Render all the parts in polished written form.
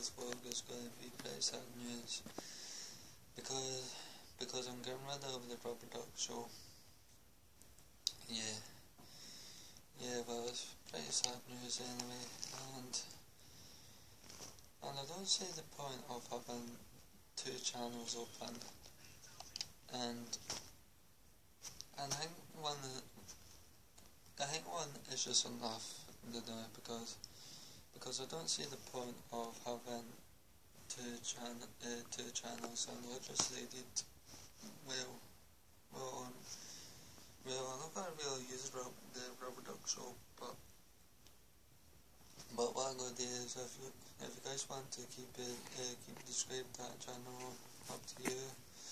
this vlog is going to be pretty sad news because I'm getting rid of the Rubber Duck show. Yeah, but it's pretty sad news anyway, and I don't see the point of having two channels open, and I think one is just enough to do it because I don't see the point of having two channels, and I just stated, well, I'm not going to really use the Rubber Duck show, but what I'm going to do is, if you guys want to keep describe that channel, up to you.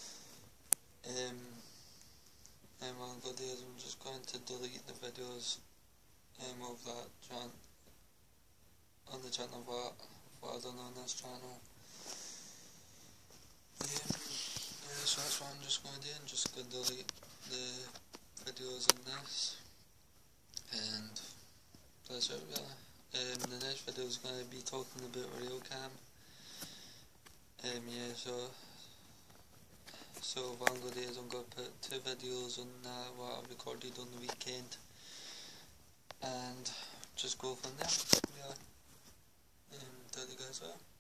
What I'm going to do is I'm just going to delete the videos of that channel, on the channel what I done on this channel. So that's what I'm just going to do. I'm just going to delete the videos in this, and that's it really. The next video is going to be talking about RealCam. So what I'm going to do is I'm going to put 2 videos on what I recorded on the weekend, and just go from there. Yeah. There you guys are.